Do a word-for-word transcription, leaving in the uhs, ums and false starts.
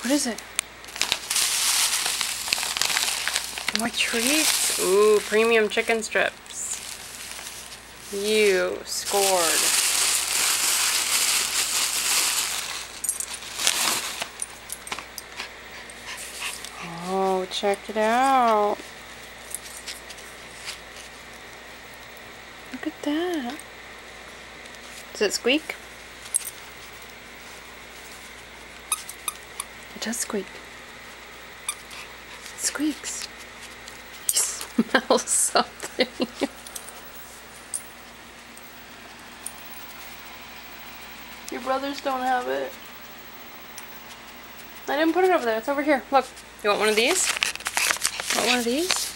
What is it? More treats? Ooh, premium chicken strips. You scored. Oh, check it out. Look at that. Does it squeak? It does squeak. It squeaks. You smell something. Your brothers don't have it. I didn't put it over there. It's over here. Look. You want one of these? Want one of these?